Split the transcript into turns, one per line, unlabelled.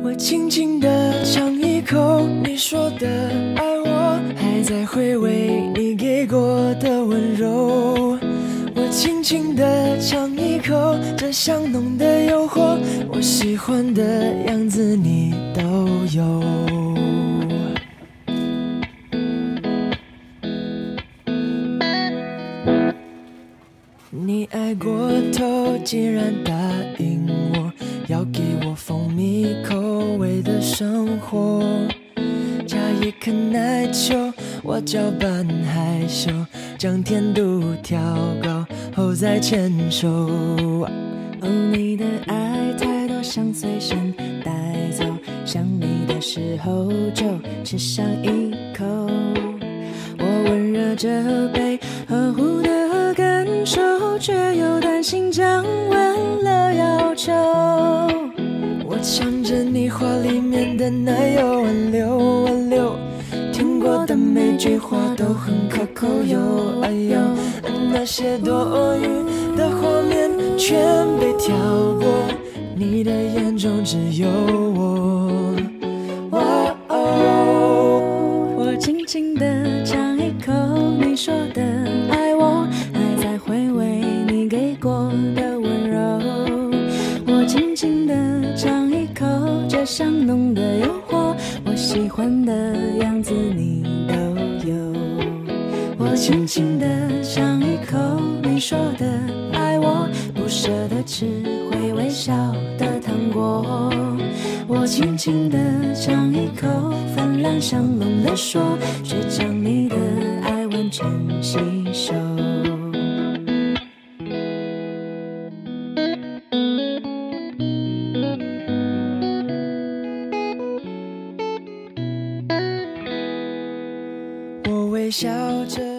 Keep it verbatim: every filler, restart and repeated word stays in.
我轻轻地尝一口你说的爱我，还在回味你给过的温柔。我轻轻地尝一口这香浓的诱惑，我喜欢的样子你都有。你爱过头，竟然答应我要给我蜂蜜口味的生活，加一颗奶球，我搅拌害羞，将甜度调高后再牵手。
哦，你的爱太多，想随身带走，想你的时候就吃上一口。我温热着杯，呵护的感受，却又担心降温了要求。
我唱着你话里面的奶油挽留挽留，听过的每句话都很可口哟，哎呦，那些多余的画面全被跳过，你的眼中只有我。哇哦，
我轻轻地尝一口你说的爱我，还在回味你给过的温柔。我轻轻地尝一口这香浓的诱惑，我喜欢的样子你都有。我轻轻地尝一口你说的爱我，不舍得吃会微笑的糖果。我轻轻地尝一口分量香浓的说，却将你的爱完全吸收。
我微笑着